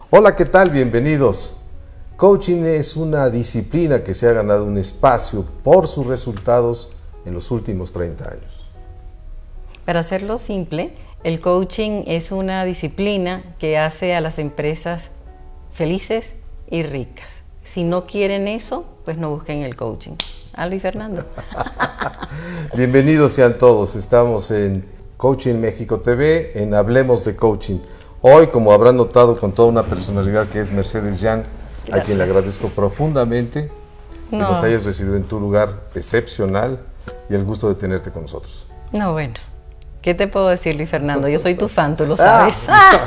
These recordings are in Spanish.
Hola, ¿qué tal? Bienvenidos. Coaching es una disciplina que se ha ganado un espacio por sus resultados en los últimos 30 años. Para hacerlo simple, el coaching es una disciplina que hace a las empresas felices y ricas. Si no quieren eso, pues no busquen el coaching. Luis Fernando. Bienvenidos sean todos. Estamos en Coaching México TV, en Hablemos de Coaching. Hoy, como habrán notado, con toda una personalidad que es Mercedes Yang, a quien le agradezco profundamente que nos hayas recibido en tu lugar excepcional y el gusto de tenerte con nosotros. No, bueno, ¿qué te puedo decir, Luis Fernando? Yo soy tu fan, tú lo sabes.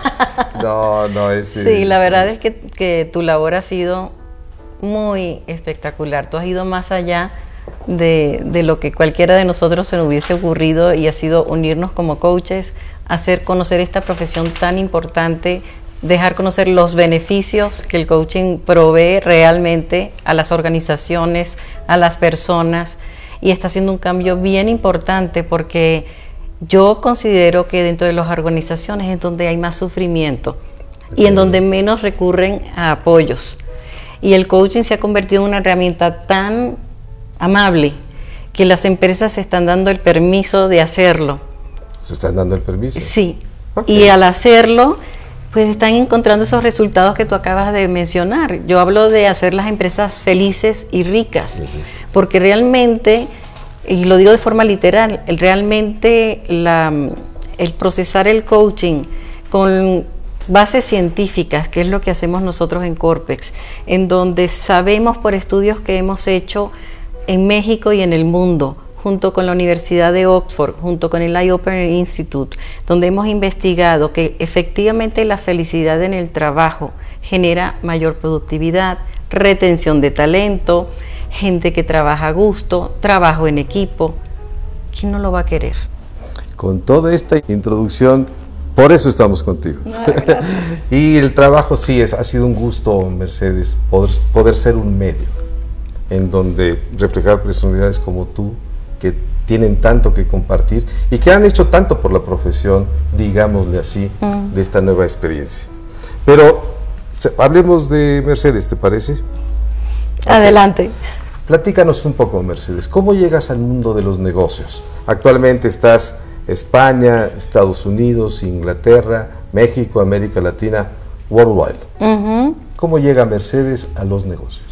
Sí, la verdad es que tu labor ha sido muy espectacular. Tú has ido más allá de lo que cualquiera de nosotros se nos hubiese ocurrido y ha sido unirnos como coaches, hacer conocer esta profesión tan importante, dejar conocer los beneficios que el coaching provee realmente a las organizaciones, a las personas, y está haciendo un cambio bien importante porque yo considero que dentro de las organizaciones es donde hay más sufrimiento y en donde menos recurren a apoyos. Y el coaching se ha convertido en una herramienta tan amable que las empresas se están dando el permiso de hacerlo. ¿Se están dando el permiso? Sí. Okay. Y al hacerlo, pues están encontrando esos resultados que tú acabas de mencionar. Yo hablo de hacer las empresas felices y ricas, porque realmente, y lo digo de forma literal, realmente el procesar el coaching con bases científicas, que es lo que hacemos nosotros en Corpex, en donde sabemos por estudios que hemos hecho en México y en el mundo, junto con la Universidad de Oxford, junto con el Eye-Opener Institute, donde hemos investigado que efectivamente la felicidad en el trabajo genera mayor productividad, retención de talento, gente que trabaja a gusto, trabajo en equipo. ¿Quién no lo va a querer? Con toda esta introducción, por eso estamos contigo. Gracias. Y el trabajo sí, ha sido un gusto, Mercedes, poder ser un medio en donde reflejar personalidades como tú, que tienen tanto que compartir y que han hecho tanto por la profesión, digámosle así, de esta nueva experiencia. Pero hablemos de Mercedes, ¿te parece? Adelante. Okay. Platícanos un poco, Mercedes, ¿cómo llegas al mundo de los negocios? Actualmente estás en España, Estados Unidos, Inglaterra, México, América Latina, worldwide. ¿Cómo llega Mercedes a los negocios?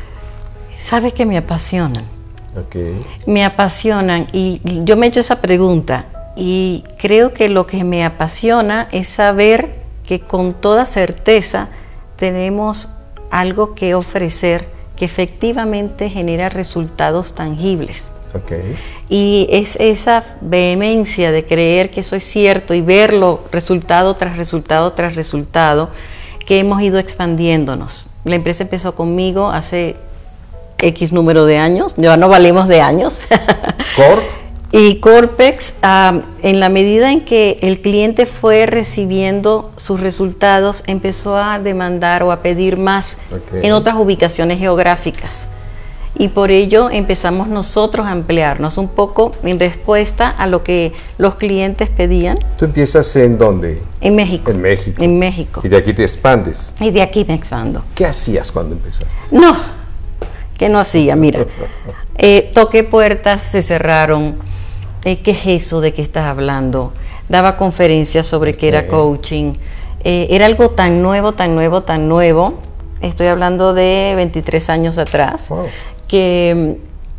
Sabes que me apasionan. Okay. Me apasionan y yo me he hecho esa pregunta y creo que lo que me apasiona es saber que con toda certeza tenemos algo que ofrecer que efectivamente genera resultados tangibles. Okay. Y es esa vehemencia de creer que eso es cierto y verlo resultado tras resultado tras resultado que hemos ido expandiéndonos. La empresa empezó conmigo hace X número de años, ya no valemos de años. Y Corpex, en la medida en que el cliente fue recibiendo sus resultados, empezó a demandar o a pedir más en otras ubicaciones geográficas. Y por ello empezamos nosotros a ampliarnos un poco en respuesta a lo que los clientes pedían. ¿Tú empiezas en dónde? En México. En México. En México. ¿Y de aquí te expandes? Y de aquí me expando. ¿Qué hacías cuando empezaste? No, ¿qué no hacía? Mira, toqué puertas, se cerraron. ¿Qué es eso de qué estás hablando? Daba conferencias sobre qué era coaching. Era algo tan nuevo, tan nuevo, tan nuevo. Estoy hablando de 23 años atrás. Wow. Que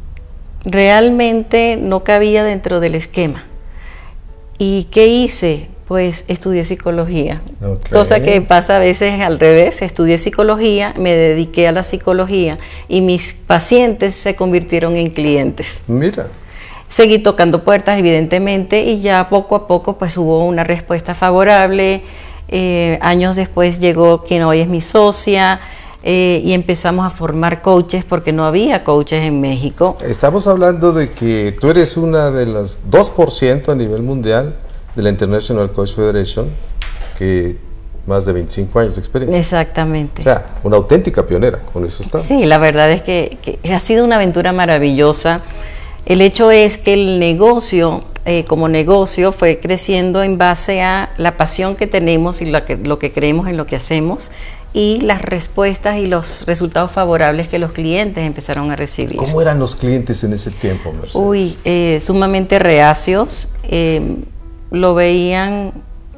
realmente no cabía dentro del esquema. ¿Y qué hice? Pues estudié psicología, cosa que pasa a veces al revés. Estudié psicología, me dediqué a la psicología y mis pacientes se convirtieron en clientes. Mira. Seguí tocando puertas, evidentemente, y ya poco a poco pues hubo una respuesta favorable. Años después llegó quien hoy es mi socia. Y empezamos a formar coaches porque no había coaches en México. Estamos hablando de que tú eres una de las 2% a nivel mundial de la International Coach Federation, que más de 25 años de experiencia. Exactamente. O sea, una auténtica pionera, con eso está. Sí, la verdad es que ha sido una aventura maravillosa. El hecho es que el negocio como negocio fue creciendo en base a la pasión que tenemos y lo que creemos en lo que hacemos y las respuestas y los resultados favorables que los clientes empezaron a recibir. ¿Cómo eran los clientes en ese tiempo, Mercedes? Uy, sumamente reacios, lo veían,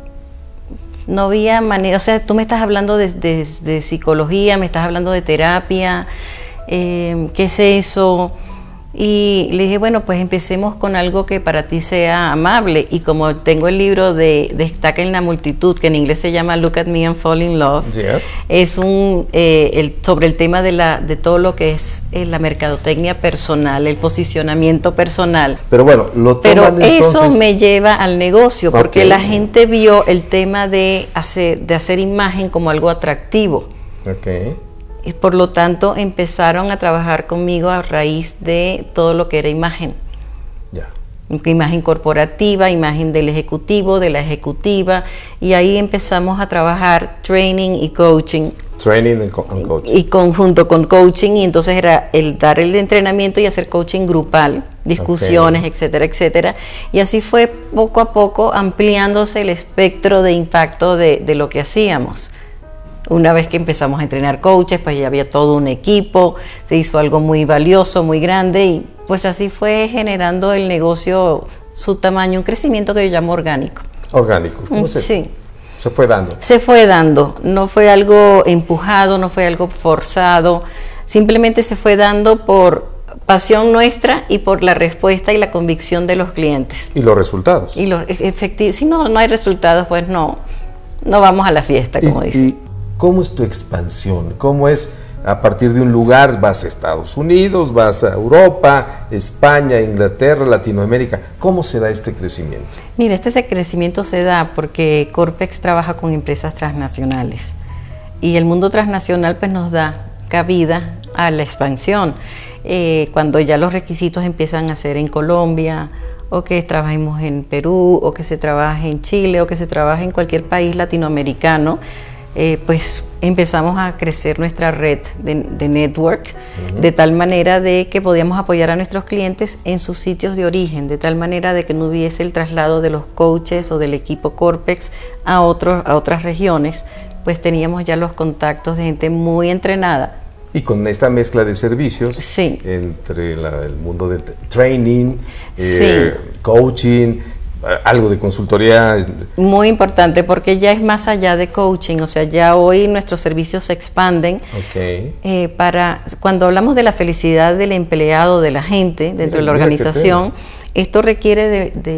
no había manera, o sea, tú me estás hablando de psicología, me estás hablando de terapia, ¿qué es eso? Y le dije, bueno, pues empecemos con algo que para ti sea amable. Y como tengo el libro de Destaca en la multitud, que en inglés se llama Look at Me and Fall in Love, Yeah. es sobre el tema de todo lo que es la mercadotecnia personal, el posicionamiento personal. Pero bueno, lo toman eso entonces... me lleva al negocio, porque Ok. la gente vio el tema de hacer imagen como algo atractivo. Ok. Y por lo tanto empezaron a trabajar conmigo a raíz de todo lo que era imagen. Ya. Imagen corporativa, imagen del ejecutivo, de la ejecutiva, y ahí empezamos a trabajar training y coaching. Training and coaching. Y conjunto con coaching, y entonces era el dar el entrenamiento y hacer coaching grupal, discusiones, Ok. etcétera, etcétera. Y así fue poco a poco ampliándose el espectro de impacto de lo que hacíamos. Una vez que empezamos a entrenar coaches, pues ya había todo un equipo, se hizo algo muy valioso, muy grande, y pues así fue generando el negocio su tamaño, un crecimiento que yo llamo orgánico. Orgánico. ¿Cómo Sí. se fue dando? Se fue dando, no fue algo empujado, no fue algo forzado, simplemente se fue dando por pasión nuestra y por la respuesta y la convicción de los clientes. ¿Y los resultados? Y si no hay resultados, pues no vamos a la fiesta, como dicen. ¿Y cómo es tu expansión? ¿Cómo es a partir de un lugar? ¿Vas a Estados Unidos, vas a Europa, España, Inglaterra, Latinoamérica? ¿Cómo se da este crecimiento? Mira, este crecimiento se da porque Corpex trabaja con empresas transnacionales y el mundo transnacional pues nos da cabida a la expansión. Cuando ya los requisitos empiezan a ser en Colombia, o que trabajemos en Perú, o que se trabaje en Chile, o que se trabaje en cualquier país latinoamericano, pues empezamos a crecer nuestra red de network, de tal manera de que podíamos apoyar a nuestros clientes en sus sitios de origen, de tal manera de que no hubiese el traslado de los coaches o del equipo Corpex a otras regiones, pues teníamos ya los contactos de gente muy entrenada. Y con esta mezcla de servicios, Sí. entre el mundo de training, Sí. coaching, algo de consultoría. Muy importante, porque ya es más allá de coaching, o sea, ya hoy nuestros servicios se expanden. Ok. Cuando hablamos de la felicidad del empleado, de la gente dentro de la Mira qué organización, tema. esto requiere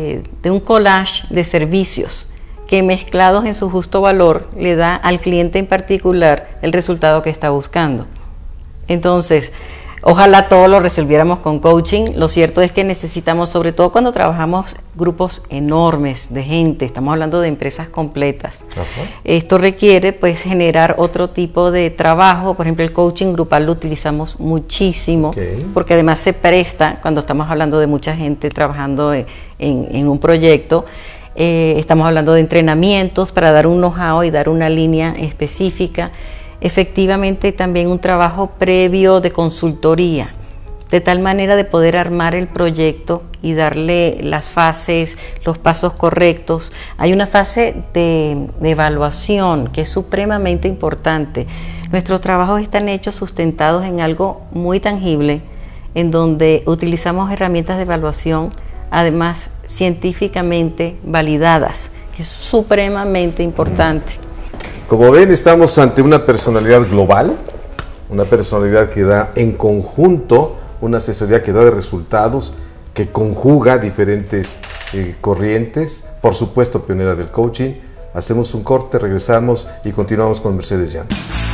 de un collage de servicios que mezclados en su justo valor le da al cliente en particular el resultado que está buscando. Entonces, ojalá todo lo resolviéramos con coaching. Lo cierto es que necesitamos, sobre todo cuando trabajamos grupos enormes de gente, estamos hablando de empresas completas. Ajá. Esto requiere pues generar otro tipo de trabajo. Por ejemplo, el coaching grupal lo utilizamos muchísimo, porque además se presta cuando estamos hablando de mucha gente trabajando en un proyecto. Estamos hablando de entrenamientos para dar un know-how y dar una línea específica. Efectivamente también un trabajo previo de consultoría, de tal manera de poder armar el proyecto y darle las fases, los pasos correctos. Hay una fase de evaluación que es supremamente importante. Nuestros trabajos están hechos sustentados en algo muy tangible, en donde utilizamos herramientas de evaluación, además científicamente validadas, que es supremamente importante. Como ven, estamos ante una personalidad global, una personalidad que da en conjunto una asesoría que da de resultados, que conjuga diferentes corrientes, por supuesto pionera del coaching. Hacemos un corte, regresamos y continuamos con Mercedes Llano.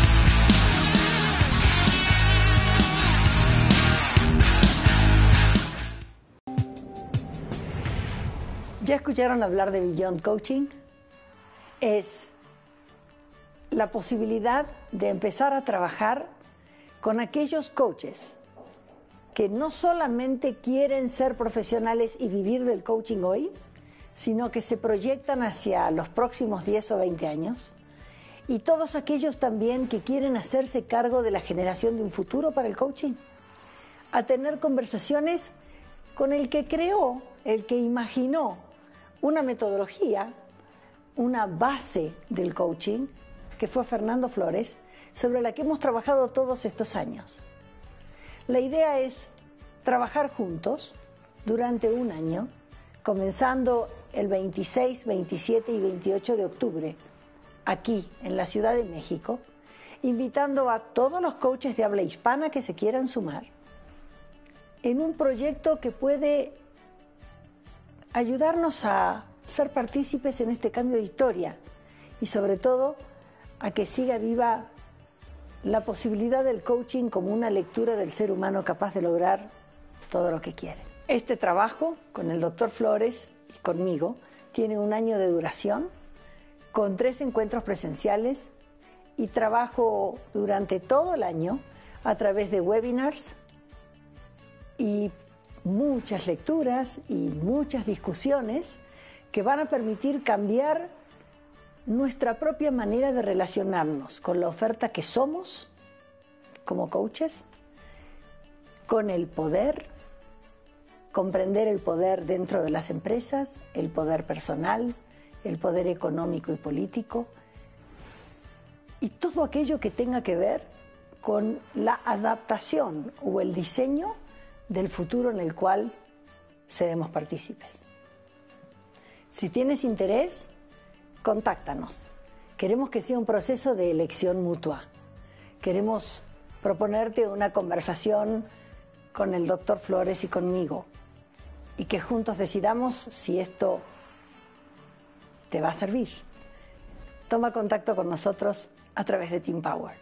¿Ya escucharon hablar de Beyond Coaching? Es la posibilidad de empezar a trabajar con aquellos coaches que no solamente quieren ser profesionales y vivir del coaching hoy, sino que se proyectan hacia los próximos 10 o 20 años, y todos aquellos también que quieren hacerse cargo de la generación de un futuro para el coaching, a tener conversaciones con el que creó, el que imaginó una metodología, una base del coaching, que fue Fernando Flores, sobre la que hemos trabajado todos estos años. La idea es trabajar juntos durante un año, comenzando el 26, 27 y 28 de octubre, aquí en la Ciudad de México, invitando a todos los coaches de habla hispana que se quieran sumar, en un proyecto que puede ayudarnos a ser partícipes en este cambio de historia y sobre todo a que siga viva la posibilidad del coaching como una lectura del ser humano capaz de lograr todo lo que quiere. Este trabajo con el Dr. Flores y conmigo tiene un año de duración, con 3 encuentros presenciales y trabajo durante todo el año a través de webinars y muchas lecturas y muchas discusiones que van a permitir cambiar nuestra propia manera de relacionarnos con la oferta que somos como coaches, con el poder, comprender el poder dentro de las empresas, el poder personal, el poder económico y político, y todo aquello que tenga que ver con la adaptación o el diseño del futuro en el cual seremos partícipes. Si tienes interés, contáctanos. Queremos que sea un proceso de elección mutua. Queremos proponerte una conversación con el Dr. Flores y conmigo y que juntos decidamos si esto te va a servir. Toma contacto con nosotros a través de Team Power.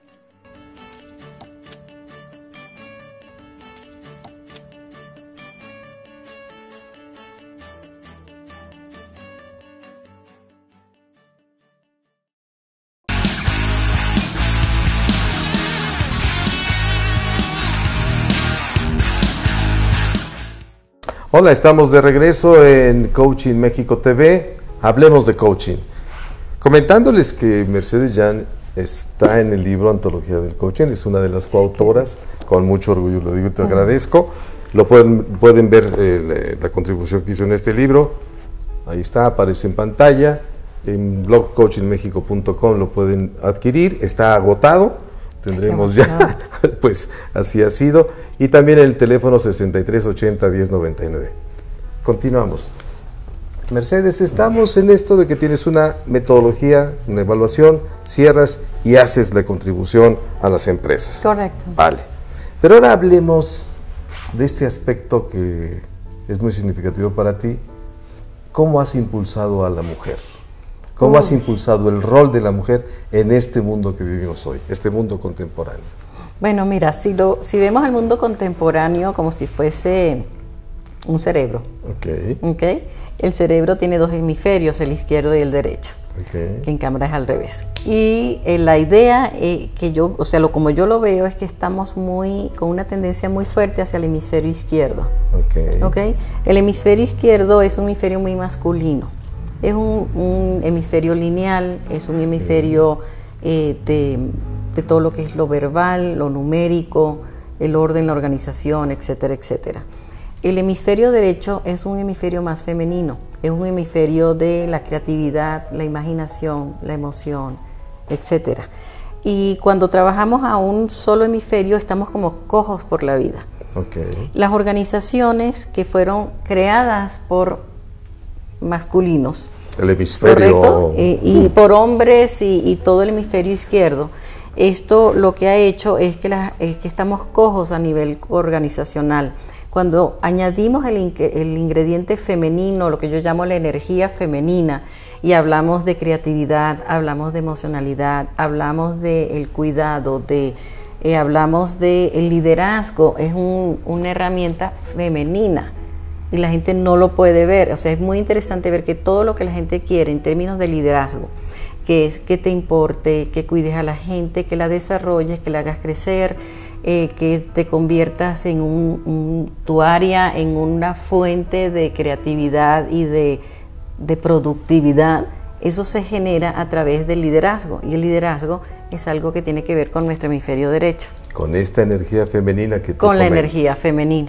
Hola, estamos de regreso en Coaching México TV. Hablemos de coaching. Comentándoles que Mercedes Yan está en el libro Antología del Coaching, es una de las coautoras, con mucho orgullo lo digo y te agradezco. Lo pueden ver la contribución que hizo en este libro. Ahí está, aparece en pantalla. En blogcoachingmexico.com lo pueden adquirir, está agotado. Tendremos ya, pues así ha sido. Y también el teléfono 6380-1099. Continuamos. Mercedes, estamos en esto de que tienes una metodología, una evaluación, cierras y haces la contribución a las empresas. Correcto. Vale. Pero ahora hablemos de este aspecto que es muy significativo para ti. ¿Cómo has impulsado a la mujer? ¿Cómo has impulsado el rol de la mujer en este mundo que vivimos hoy, este mundo contemporáneo? Bueno, mira, si vemos el mundo contemporáneo como si fuese un cerebro, ¿okay? El cerebro tiene 2 hemisferios, el izquierdo y el derecho, que en cámara es al revés. Y la idea que yo, o sea, como yo lo veo, es que estamos con una tendencia muy fuerte hacia el hemisferio izquierdo. ¿Okay? El hemisferio izquierdo es un hemisferio muy masculino. Es un hemisferio lineal, es un hemisferio de todo lo que es lo verbal, lo numérico, el orden, la organización, etcétera, etcétera. El hemisferio derecho es un hemisferio más femenino, es un hemisferio de la creatividad, la imaginación, la emoción, etcétera. Y cuando trabajamos a un solo hemisferio estamos como cojos por la vida. Las organizaciones que fueron creadas por masculinos, el hemisferio, ¿correcto? Y por hombres y todo el hemisferio izquierdo, esto lo que ha hecho es que estamos cojos a nivel organizacional. Cuando añadimos el ingrediente femenino, lo que yo llamo la energía femenina, y hablamos de creatividad, hablamos de emocionalidad, hablamos del cuidado, hablamos del liderazgo, es una herramienta femenina. Y la gente no lo puede ver. O sea, es muy interesante ver que todo lo que la gente quiere en términos de liderazgo, que es que te importe, que cuides a la gente, que la desarrolles, que la hagas crecer, que te conviertas en tu área en una fuente de creatividad y de productividad, eso se genera a través del liderazgo. Y el liderazgo es algo que tiene que ver con nuestro hemisferio derecho. Con esta energía femenina que tú Con la comentas. energía femenina.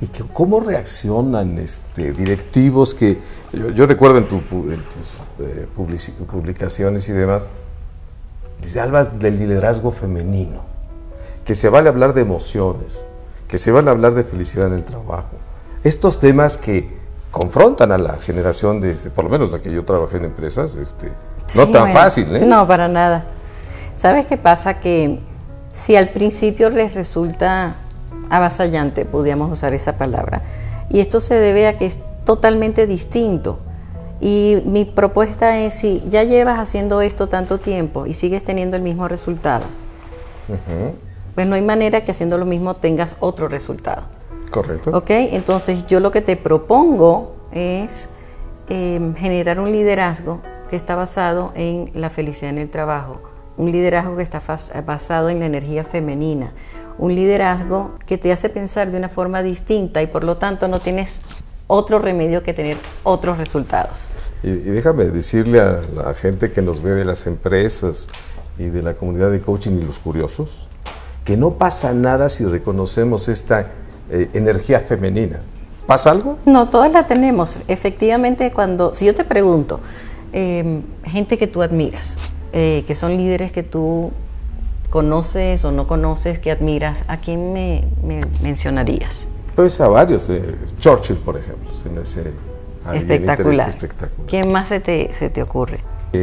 ¿Y cómo reaccionan directivos que, yo recuerdo en tus publicaciones y demás, hablas del liderazgo femenino, que se vale hablar de emociones, que se vale hablar de felicidad en el trabajo? Estos temas que confrontan a la generación por lo menos la que yo trabajé en empresas, no tan fácil, ¿eh? No, para nada. ¿Sabes qué pasa? Que si al principio les resulta avasallante, podríamos usar esa palabra, y esto se debe a que es totalmente distinto. Y mi propuesta es, si ya llevas haciendo esto tanto tiempo y sigues teniendo el mismo resultado, pues no hay manera que haciendo lo mismo tengas otro resultado. Correcto. ¿Ok? Entonces yo lo que te propongo es generar un liderazgo que está basado en la felicidad en el trabajo, un liderazgo que está basado en la energía femenina, un liderazgo que te hace pensar de una forma distinta y por lo tanto no tienes otro remedio que tener otros resultados. Y déjame decirle a la gente que nos ve de las empresas y de la comunidad de coaching y los curiosos, que no pasa nada si reconocemos esta energía femenina. ¿Pasa algo? No, todas la tenemos. Efectivamente, si yo te pregunto, gente que tú admiras, que son líderes que tú conoces o no conoces, que admiras, ¿a quién me mencionarías? Pues a varios. Churchill, por ejemplo. Se me hace espectacular. Espectacular. ¿Quién más se te ocurre?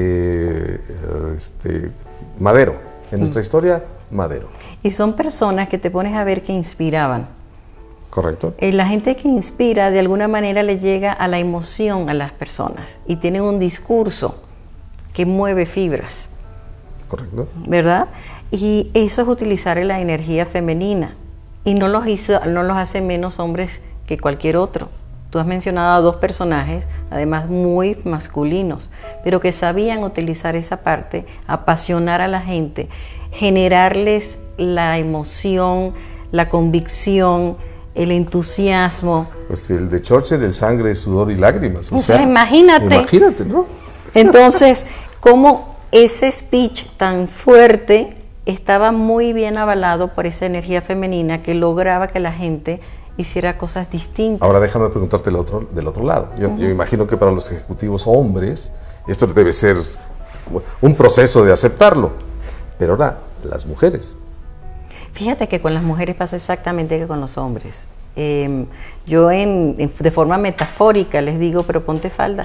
Madero. En nuestra historia, Madero. Y son personas que te pones a ver que inspiraban. Correcto. La gente que inspira de alguna manera le llega a la emoción a las personas y tienen un discurso que mueve fibras. Correcto. ¿Verdad? Y eso es utilizar la energía femenina y no los hace menos hombres que cualquier otro. Tú has mencionado a dos personajes, además muy masculinos, pero que sabían utilizar esa parte, apasionar a la gente, generarles la emoción, la convicción, el entusiasmo. Pues el de Churchill, el sangre, sudor y lágrimas. O sea, imagínate. Imagínate, ¿no? Entonces, cómo ese speech tan fuerte estaba muy bien avalado por esa energía femenina que lograba que la gente hiciera cosas distintas. Ahora déjame preguntarte del otro lado. Yo imagino que para los ejecutivos hombres esto debe ser un proceso de aceptarlo. Pero ahora, las mujeres. Fíjate que con las mujeres pasa exactamente que con los hombres. Yo de forma metafórica les digo, pero ponte falda.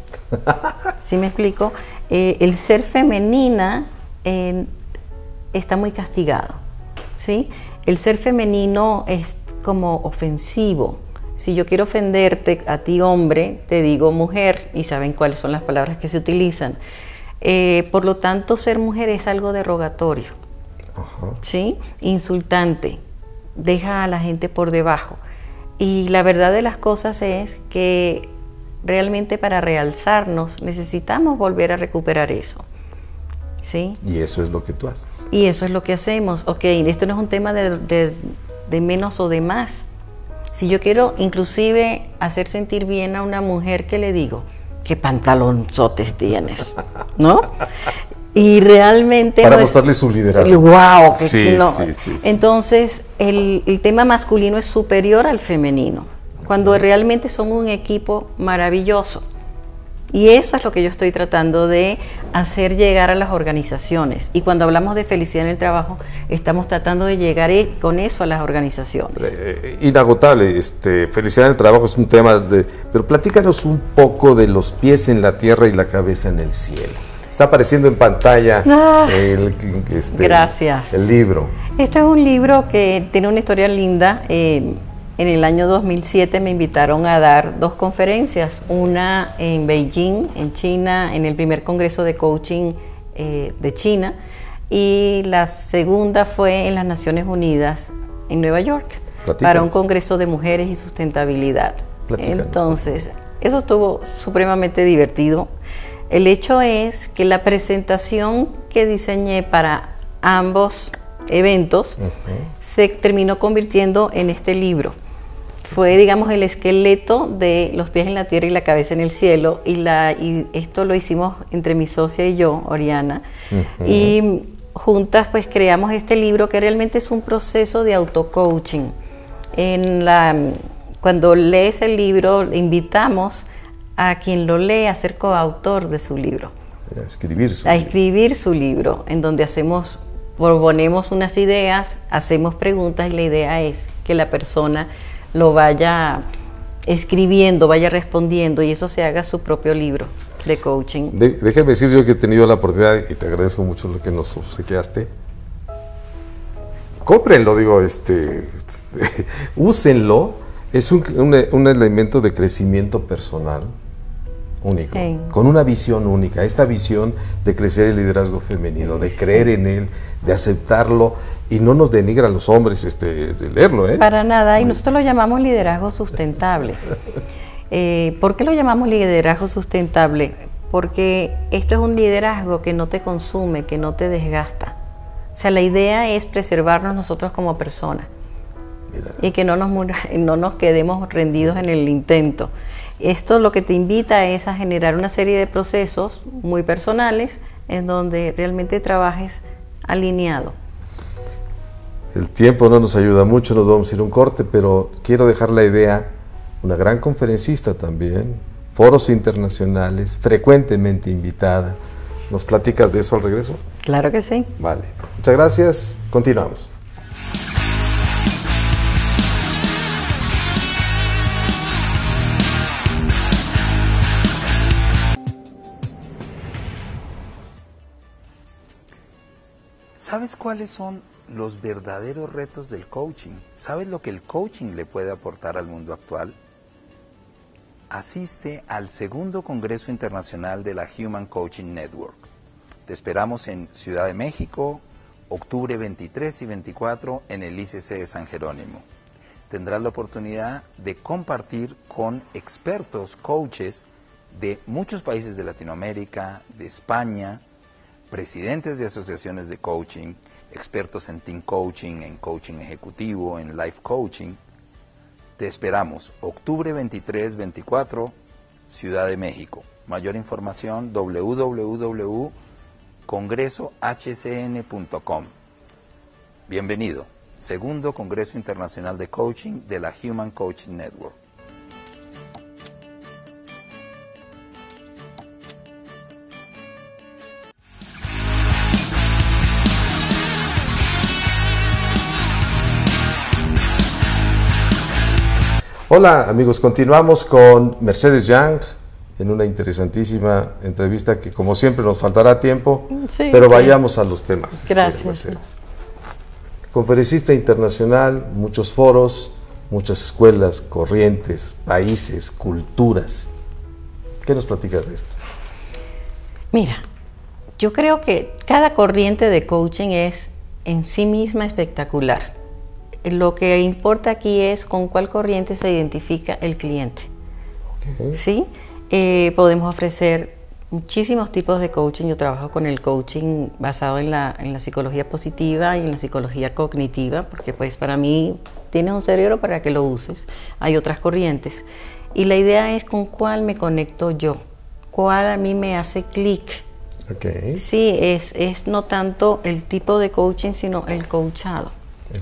¿Sí me explico? El ser femenina está muy castigado, ¿sí? El ser femenino es como ofensivo. Si yo quiero ofenderte a ti, hombre, te digo mujer, y saben cuáles son las palabras que se utilizan. Por lo tanto, ser mujer es algo derogatorio, ¿sí? Insultante, deja a la gente por debajo. Y la verdad de las cosas es que realmente para realzarnos necesitamos volver a recuperar eso, ¿sí? Y eso es lo que tú haces. Y eso es lo que hacemos. Ok, esto no es un tema de menos o de más. Si yo quiero inclusive hacer sentir bien a una mujer, ¿qué le digo? ¿Qué pantalonzotes tienes? ¿No? Y realmente... Para mostrarle su liderazgo. ¡Wow! Sí, no. sí. Entonces, el tema masculino es superior al femenino, cuando realmente son un equipo maravilloso. Y eso es lo que yo estoy tratando de hacer llegar a las organizaciones. Y cuando hablamos de felicidad en el trabajo, estamos tratando de llegar con eso a las organizaciones. Inagotable. Felicidad en el trabajo es un tema pero platícanos un poco de los pies en la tierra y la cabeza en el cielo. Está apareciendo en pantalla gracias. El libro. Este es un libro que tiene una historia linda. En el año 2007 me invitaron a dar 2 conferencias, una en Beijing, en China, en el primer congreso de coaching de China, y la segunda fue en las Naciones Unidas, en Nueva York, para un congreso de mujeres y sustentabilidad. Entonces, eso estuvo supremamente divertido. El hecho es que la presentación que diseñé para ambos eventos se terminó convirtiendo en este libro. Fue, digamos, el esqueleto de los pies en la tierra y la cabeza en el cielo, y esto lo hicimos entre mi socia y yo, Oriana, y juntas pues creamos este libro que realmente es un proceso de auto-coaching. En la cuando lees el libro, invitamos a quien lo lee a ser coautor de su libro. A escribir su libro, en donde proponemos unas ideas, hacemos preguntas y la idea es que la persona lo vaya escribiendo, vaya respondiendo y eso se haga su propio libro de coaching. Déjame decir yo que he tenido la oportunidad y te agradezco mucho lo que nos obsequiaste. Cómprenlo, úsenlo. Es un elemento de crecimiento personal único, con una visión única. Esta visión de crecer el liderazgo femenino, de creer en él, de aceptarlo, y no nos denigra a los hombres de leerlo. Para nada, y nosotros lo llamamos liderazgo sustentable. ¿Por qué lo llamamos liderazgo sustentable? Porque esto es un liderazgo que no te consume, que no te desgasta. O sea, la idea es preservarnos nosotros como personas y que no nos quedemos rendidos en el intento. Esto lo que te invita es a generar una serie de procesos muy personales en donde realmente trabajes alineado. El tiempo no nos ayuda mucho, nos vamos a ir a un corte, pero quiero dejar la idea, una gran conferencista también, foros internacionales, frecuentemente invitada. ¿Nos platicas de eso al regreso? Claro que sí. Vale, muchas gracias, continuamos. ¿Sabes cuáles son los verdaderos retos del coaching? ¿Sabes lo que el coaching le puede aportar al mundo actual? Asiste al segundo Congreso Internacional de la Human Coaching Network. Te esperamos en Ciudad de México, octubre 23 y 24 en el ICC de San Jerónimo. Tendrás la oportunidad de compartir con expertos, coaches de muchos países de Latinoamérica, de España, presidentes de asociaciones de coaching, expertos en team coaching, en coaching ejecutivo, en life coaching. Te esperamos, octubre 23-24, Ciudad de México. Mayor información, www.congresohcn.com. Bienvenido, segundo Congreso Internacional de Coaching de la Human Coaching Network. Hola amigos, continuamos con Mercedes Young en una interesantísima entrevista que como siempre nos faltará tiempo, sí, pero vayamos a los temas. Gracias. Mercedes. Conferencista internacional, muchos foros, muchas escuelas, corrientes, países, culturas. ¿Qué nos platicas de esto? Mira, yo creo que cada corriente de coaching es en sí misma espectacular. Lo que importa aquí es con cuál corriente se identifica el cliente. Okay. ¿Sí? Podemos ofrecer muchísimos tipos de coaching. Yo trabajo con el coaching basado en la psicología positiva y en la psicología cognitiva, porque pues para mí tienes un cerebro para que lo uses. Hay otras corrientes. Y la idea es con cuál me conecto yo, cuál a mí me hace clic. Okay. Sí, es no tanto el tipo de coaching, sino el coachado.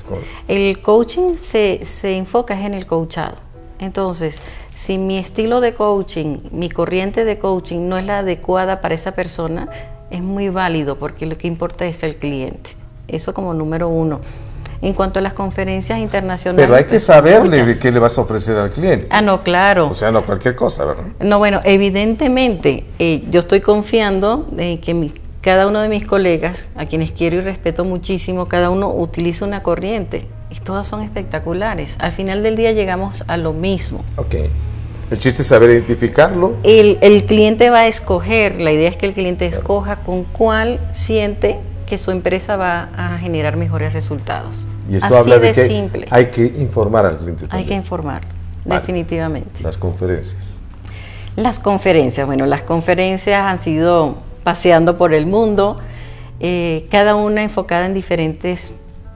El coaching se enfoca en el coachado. Entonces, si mi estilo de coaching, mi corriente de coaching no es la adecuada para esa persona, es muy válido porque lo que importa es el cliente. Eso como número uno. En cuanto a las conferencias internacionales... Pero hay que saberle de qué le vas a ofrecer al cliente. Ah, no, claro. O sea, no cualquier cosa, ¿verdad? No, bueno, evidentemente, yo estoy confiando en que cada uno de mis colegas, a quienes quiero y respeto muchísimo, cada uno utiliza una corriente y todas son espectaculares. Al final del día llegamos a lo mismo. Ok. El chiste es saber identificarlo. El cliente va a escoger, la idea es que el cliente escoja con cuál siente que su empresa va a generar mejores resultados. Y esto habla de que simple. Hay que informar al cliente también. Hay que informarlo, vale. Definitivamente. Las conferencias. Las conferencias, bueno, las conferencias han sido paseando por el mundo, cada una enfocada en diferentes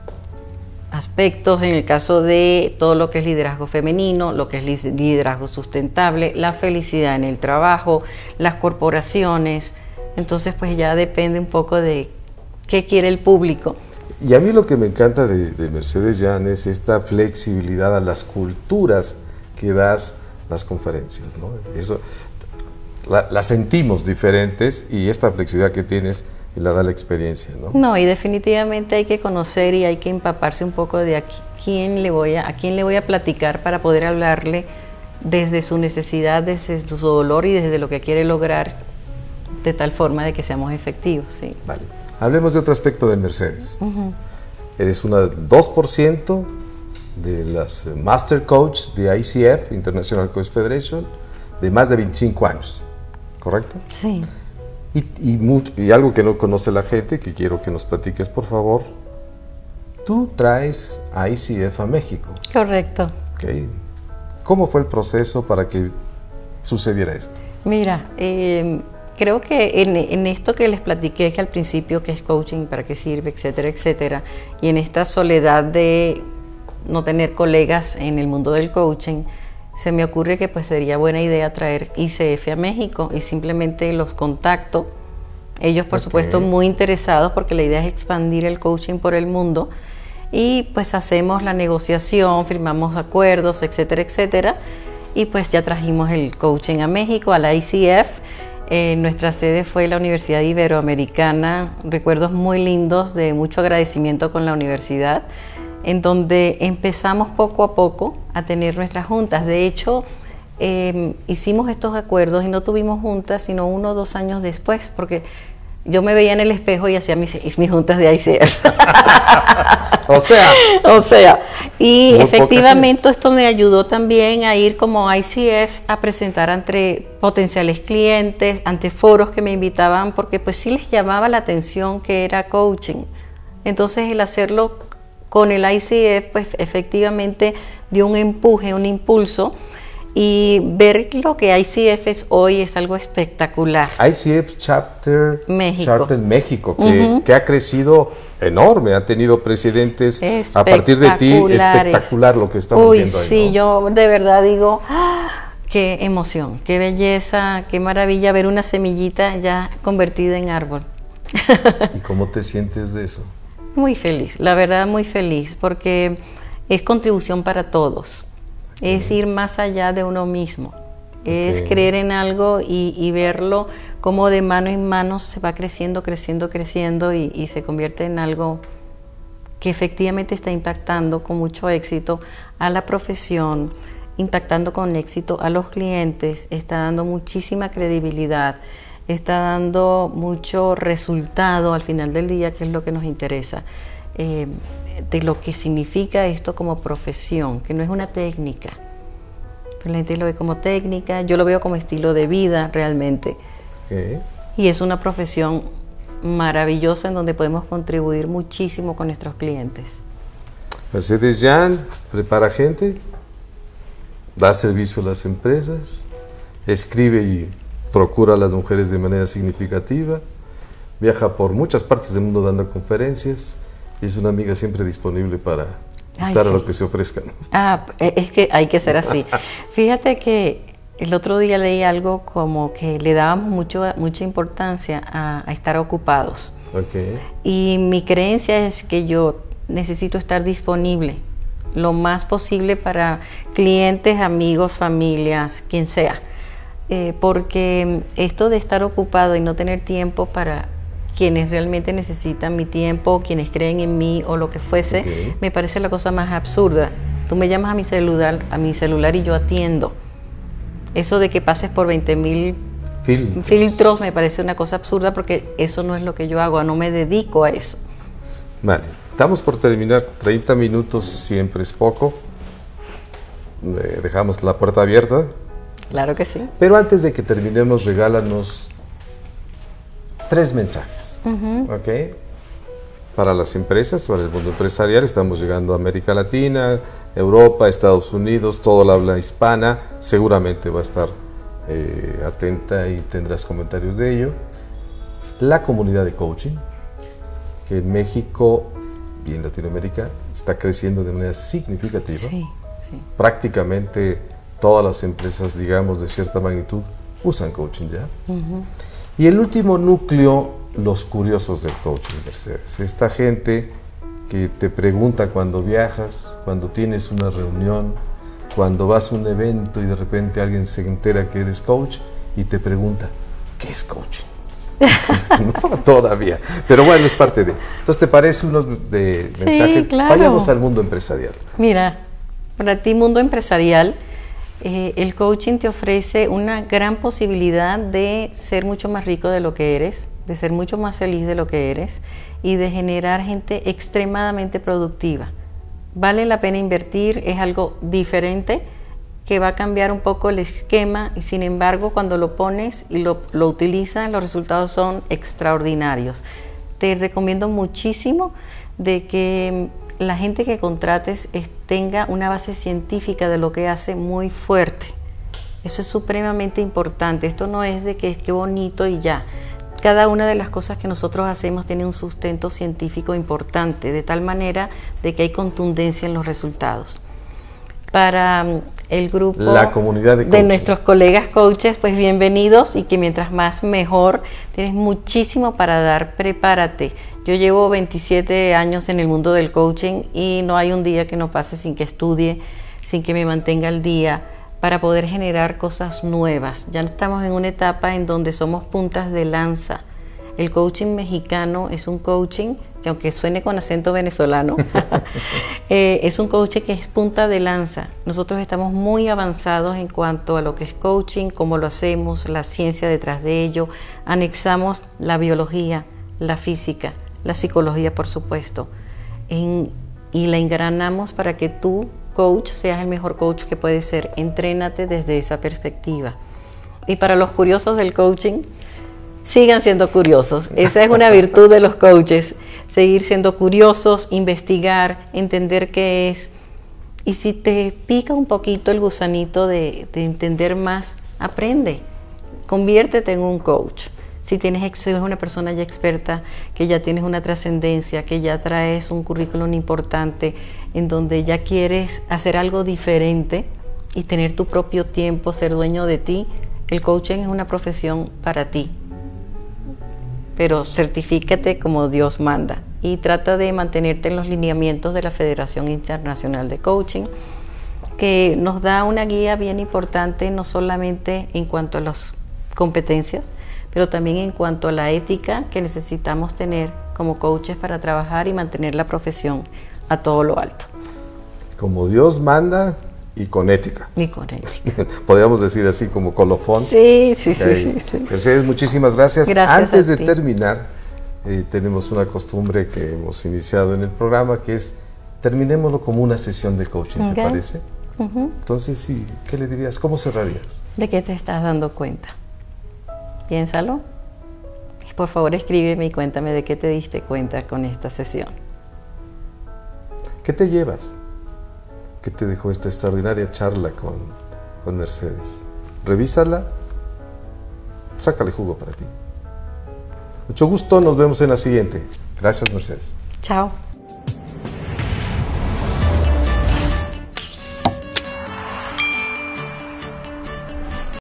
aspectos, en el caso de todo lo que es liderazgo femenino, lo que es liderazgo sustentable, la felicidad en el trabajo, las corporaciones. Entonces pues ya depende un poco de qué quiere el público. Y a mí lo que me encanta de Mercedes Young es esta flexibilidad a las culturas que das las conferencias, ¿no? Eso la sentimos diferentes, y esta flexibilidad que tienes la da la experiencia, ¿no? No, y definitivamente hay que conocer y hay que empaparse un poco de a quién le voy a platicar para poder hablarle desde su necesidad, desde su dolor y desde lo que quiere lograr, de tal forma de que seamos efectivos, ¿sí? Vale. Hablemos de otro aspecto de Mercedes. Eres una del 2% de las Master Coach de ICF, International Coach Federation, de más de 25 años, ¿correcto? Sí. Y algo que no conoce la gente, que quiero que nos platiques, por favor. Tú traes a ICF a México. Correcto. Okay. ¿Cómo fue el proceso para que sucediera esto? Mira, creo que en esto que les platiqué que al principio, que es coaching, para qué sirve, etcétera, etcétera, y en esta soledad de no tener colegas en el mundo del coaching, se me ocurre que pues sería buena idea traer ICF a México, y simplemente los contacto. Ellos, por supuesto, muy interesados, porque la idea es expandir el coaching por el mundo, y pues hacemos la negociación, firmamos acuerdos, etcétera, etcétera, y pues ya trajimos el coaching a México, a la ICF. Nuestra sede fue la Universidad Iberoamericana, recuerdos muy lindos de mucho agradecimiento con la universidad, en donde empezamos poco a poco a tener nuestras juntas. De hecho, hicimos estos acuerdos y no tuvimos juntas sino 1 o 2 años después, porque yo me veía en el espejo y hacía mis juntas de ICF. O sea, y efectivamente esto me ayudó también a ir como ICF a presentar ante potenciales clientes, ante foros que me invitaban, porque pues sí les llamaba la atención que era coaching. Entonces el hacerlo con el ICF pues efectivamente dio un empuje, un impulso, y ver lo que ICF es hoy es algo espectacular. ICF Chapter México, que ha crecido enorme, ha tenido presidentes a partir de ti, espectacular lo que estamos viendo ahí. Sí, ¿no? yo de verdad digo, qué emoción, qué belleza, qué maravilla ver una semillita ya convertida en árbol. ¿Y cómo te sientes de eso? Muy feliz, la verdad muy feliz, porque es contribución para todos. Es ir más allá de uno mismo, es creer en algo y verlo como de mano en mano se va creciendo, creciendo, creciendo, y se convierte en algo que efectivamente está impactando con mucho éxito a la profesión, impactando con éxito a los clientes, está dando muchísima credibilidad, está dando mucho resultado al final del día, que es lo que nos interesa. De lo que significa esto como profesión, que no es una técnica. La gente lo ve como técnica, yo lo veo como estilo de vida realmente. Y es una profesión maravillosa en donde podemos contribuir muchísimo con nuestros clientes. Mercedes Jan prepara gente, da servicio a las empresas, escribe y procura a las mujeres de manera significativa, viaja por muchas partes del mundo dando conferencias. Es una amiga siempre disponible para estar a lo que se ofrezca, ¿no? Es que hay que ser así. Fíjate que el otro día leí algo como que le dábamos mucha importancia a estar ocupados. Y mi creencia es que yo necesito estar disponible lo más posible para clientes, amigos, familias, quien sea. Porque esto de estar ocupado y no tener tiempo para quienes realmente necesitan mi tiempo, quienes creen en mí o lo que fuese, me parece la cosa más absurda. Tú me llamas a mi celular y yo atiendo. Eso de que pases por 20,000 filtros me parece una cosa absurda, porque eso no es lo que yo hago, no me dedico a eso. Vale, estamos por terminar, 30 minutos siempre es poco. Dejamos la puerta abierta. Claro que sí. Pero antes de que terminemos, regálanos 3 mensajes, para las empresas, para el mundo empresarial. Estamos llegando a América Latina, Europa, Estados Unidos, toda la habla hispana. Seguramente va a estar atenta y tendrás comentarios de ello. La comunidad de coaching, que en México y en Latinoamérica está creciendo de manera significativa. Sí. Prácticamente todas las empresas, digamos, de cierta magnitud, usan coaching ya. Y el último núcleo, los curiosos del coaching, Mercedes. Esta gente que te pregunta cuando viajas, cuando tienes una reunión, cuando vas a un evento y de repente alguien se entera que eres coach y te pregunta, ¿qué es coaching? No, todavía, pero bueno, es parte de. Entonces, ¿te parece unos de mensajes? Sí, claro. Vayamos al mundo empresarial. Mira, para ti, mundo empresarial, el coaching te ofrece una gran posibilidad de ser mucho más rico de lo que eres, de ser mucho más feliz de lo que eres y de generar gente extremadamente productiva. Vale la pena invertir, es algo diferente que va a cambiar un poco el esquema y sin embargo cuando lo pones y lo utilizas los resultados son extraordinarios. Te recomiendo muchísimo de que la gente que contrates tenga una base científica de lo que hace muy fuerte. Eso es supremamente importante. Esto no es de que qué bonito y ya. Cada una de las cosas que nosotros hacemos tiene un sustento científico importante, de tal manera de que hay contundencia en los resultados. Para el grupo, la comunidad de nuestros colegas coaches, pues bienvenidos y que mientras más mejor, tienes muchísimo para dar, prepárate. Yo llevo 27 años en el mundo del coaching y no hay un día que no pase sin que estudie, sin que me mantenga al día, para poder generar cosas nuevas. Ya estamos en una etapa en donde somos puntas de lanza. El coaching mexicano es un coaching que, aunque suene con acento venezolano, es un coaching que es punta de lanza. Nosotros estamos muy avanzados en cuanto a lo que es coaching, cómo lo hacemos, la ciencia detrás de ello. Anexamos la biología, la física, la psicología, por supuesto, y la engranamos para que tú, coach, seas el mejor coach que puedes ser. Entrénate desde esa perspectiva. Y para los curiosos del coaching, sigan siendo curiosos. Esa es una virtud de los coaches, seguir siendo curiosos, investigar, entender qué es. Y si te pica un poquito el gusanito de entender más, aprende, conviértete en un coach. Si eres una persona ya experta, que ya tienes una trascendencia, que ya traes un currículum importante, en donde ya quieres hacer algo diferente y tener tu propio tiempo, ser dueño de ti, el coaching es una profesión para ti. Pero certifícate como Dios manda y trata de mantenerte en los lineamientos de la Federación Internacional de Coaching, que nos da una guía bien importante, no solamente en cuanto a las competencias, pero también en cuanto a la ética que necesitamos tener como coaches para trabajar y mantener la profesión a todo lo alto. Como Dios manda y con ética. Y con ética. Podríamos decir así como colofón. Sí. Mercedes, muchísimas gracias. Gracias. Antes de terminar, tenemos una costumbre que hemos iniciado en el programa, que es terminémoslo como una sesión de coaching, ¿te parece? Entonces, sí, ¿qué le dirías? ¿Cómo cerrarías? ¿De qué te estás dando cuenta? Piénsalo. Y por favor, escríbeme y cuéntame de qué te diste cuenta con esta sesión. ¿Qué te llevas? ¿Qué te dejó esta extraordinaria charla con Mercedes? Revísala, sácale jugo para ti. Mucho gusto, nos vemos en la siguiente. Gracias, Mercedes. Chao.